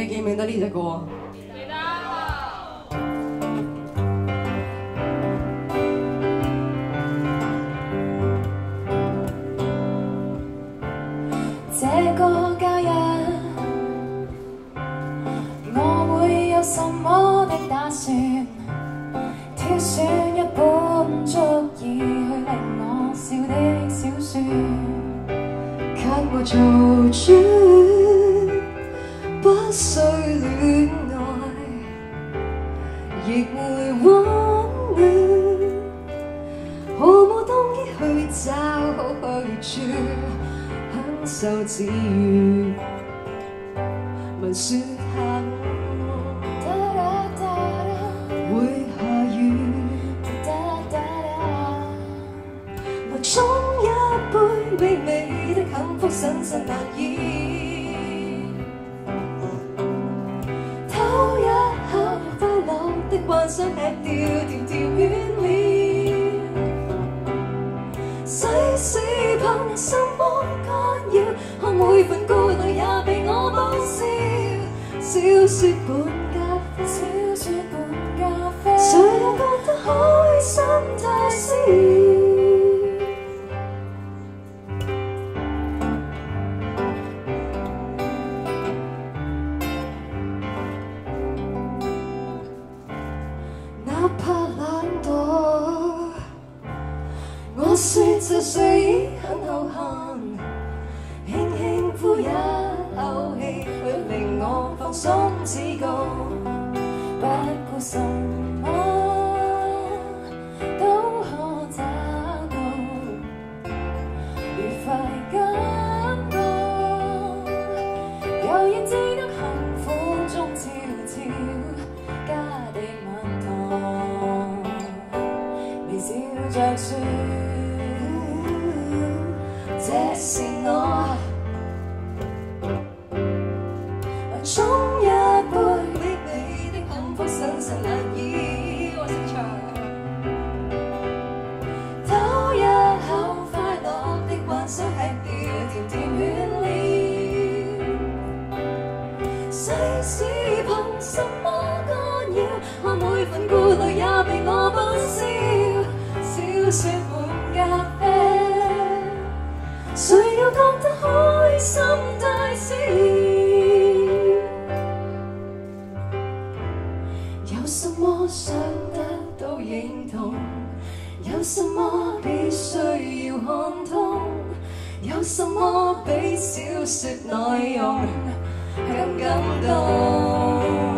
記唔記得呢隻歌啊？ 記得。 這個假日，我會有什麼的打算？挑選一本足以去令我笑的小說，給我做主，不需戀愛，亦會溫暖，毫無動機去找好去處。享受自如，聞說下午會下雨，來沖一杯微微的幸福，審慎難以偷一口快樂的幻想，吃掉甜甜圈面，世事憑什麼干擾？看每份顧慮也被我報銷。小說本咖啡，小說本咖啡，誰又覺得開心太少？哪怕懶惰，我說就睡已很好看，輕輕呼一口氣去令我放鬆止告，不顧什麼都可找到愉快感覺，悠然自得幸福中悄悄加地蜜糖，微笑着說這是我。沖一杯美美的幸福，審慎難以我識唱，偷一口快樂的幻想，吃掉甜甜圈了。世事憑什麼干擾？看每份顧慮也被我報銷。小說本咖啡，誰又覺得開心太少？有什麼想得到認同？有什麼必須要看通？有什麼比小說內容更感動？